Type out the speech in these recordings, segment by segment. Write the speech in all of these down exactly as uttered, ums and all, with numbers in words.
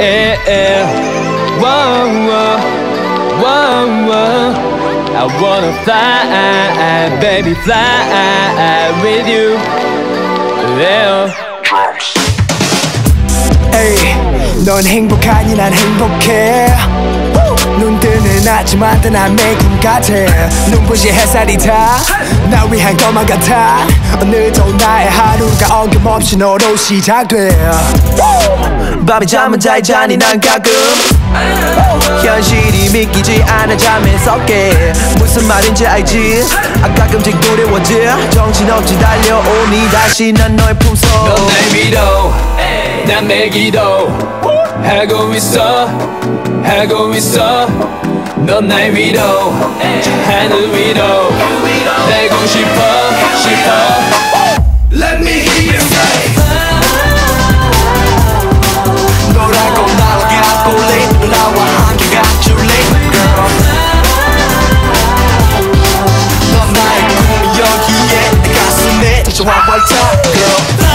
eh, eh. Whoa, whoa, whoa, whoa. I wanna fly, baby, fly with you. Yeah. E이, 넌 행복하니 난 행복해. 눈 뜨는 아침마다 난 매일 같아. 눈부시 햇살이 다 날 위한 것만 같아. 오늘도 나의 하루가 어김없이 너로 시작돼. 밤에 잠은 잘 자니 난 가끔 현실이 믿기지 않아 잠에서 깨. 무슨 말인지 알지? 아 가끔씩 두려워져. 정신없이 달려오니 다시 난 너의 품속. 넌 날 믿어 난 매기도 하고 있어 하고 있어. 넌 날 위로 하늘 위로 날고 싶어 싶어. Let me hear you say 너라고 날아가 볼래. 나와 함께 가줄래 girl. 넌 나의 꿈이 여기에 내 가슴에 좋아 벌타 girl.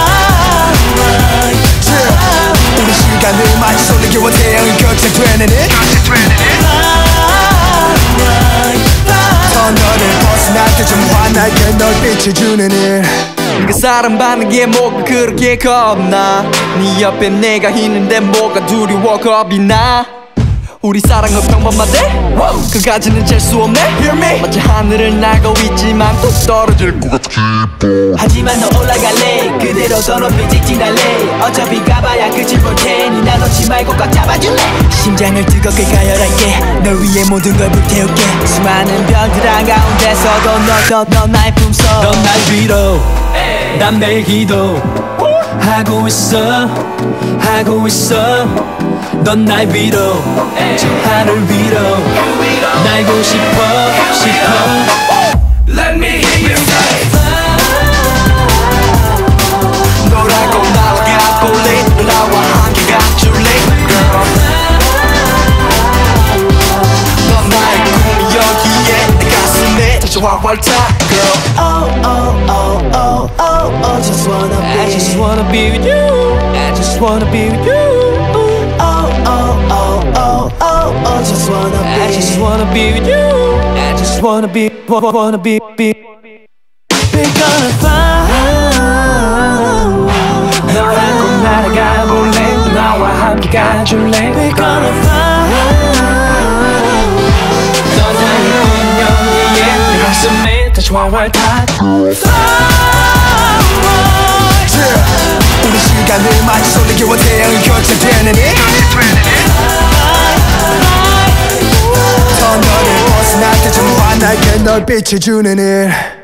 우리 시간을 마치 솔리기와 태양이 격차되는 it. 터널을 벗어날 때 좀 환하게 널 비춰주는 일. 그 사람 받는 게 뭐가 그렇게 겁나. 네 옆에 내가 있는데 뭐가 두려워 겁이 나. 우리 사랑은 평범하대 그까지는 잴 수 없네. Hear me? 마치 하늘을 날고 있지만 또 떨어질 것 같아. 하지만 너 올라갈래. 그대로 더 높이 직진할래. 어차피 가봐야 끝을 볼 테니 나 놓지 말고 꽉 잡아줄래. 심장을 뜨겁게 가열할게. 널 위해 모든 걸 불태울게. 수많은 별들 한가운데서도 너, 너, 너 나의 품속. 넌 날 위로 난 매일 기도 하고 있어 하고 있어. 넌 날 위로 저 하늘 위로 날고 싶어 싶어. Let me hear you say 너라고 날아가 볼래. 나와 함께 가줄래 girl. 넌 나의 꿈이 여기에 내 가슴에 좋아 벌타 girl. Oh oh oh oh oh oh just wanna be. I just wanna be with you. I just wanna be with you. Oh oh oh oh oh oh just wanna be. I just wanna be with you. I just wanna be, wanna be, be. We're gonna fly. 너라고 날아가 볼래. 나와 함께 가줄래. We're gonna fly. 넌 나의 꿈 여기에 내 가슴에 다시 활활 타. 우리 시간을 마치 솔리기와 태양이 격차되는 일. 터널을 벗어날 때 좀 환하게 널 비춰주는 일.